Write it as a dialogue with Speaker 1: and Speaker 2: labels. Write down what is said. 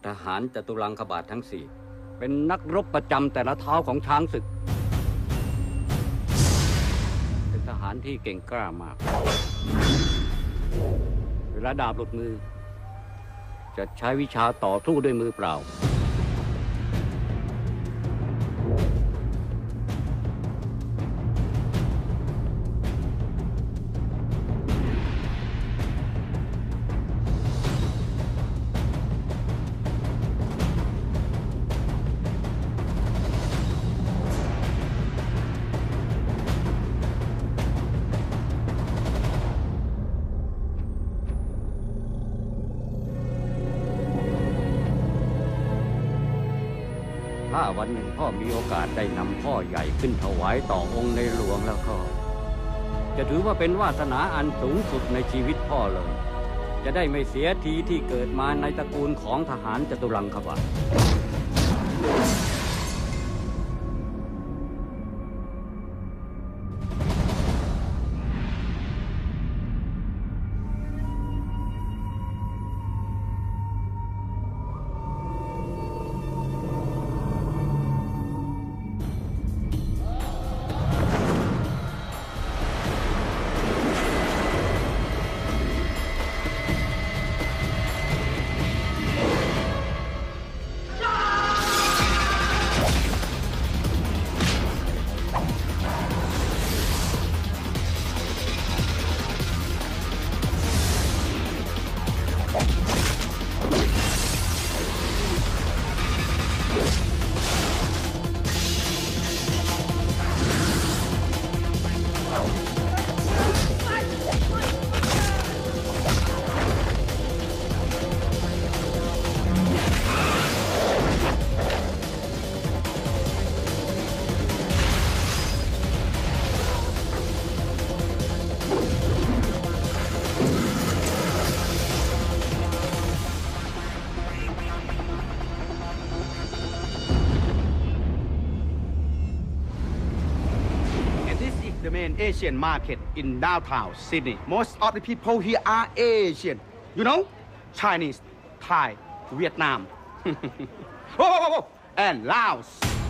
Speaker 1: ทหารจตุรังคบาททั้งสี่เป็นนักรบประจำแต่ละเท้าของช้างศึกเป็นทหารที่เก่งกล้ามากเวลาดาบหลุดมือจะใช้วิชาต่อสู้ด้วยมือเปล่าถ้าวันหนึ่งพ่อมีโอกาสได้นำพ่อใหญ่ขึ้นถวายต่อองค์ในหลวงแล้วก็จะถือว่าเป็นวาสนาอันสูงสุดในชีวิตพ่อเลยจะได้ไม่เสียทีที่เกิดมาในตระกูลของทหารจตุรังคบาท
Speaker 2: The main Asian market in downtown Sydney. Most of the people here are Asian. You know, Chinese, Thai, Vietnam, and Laos.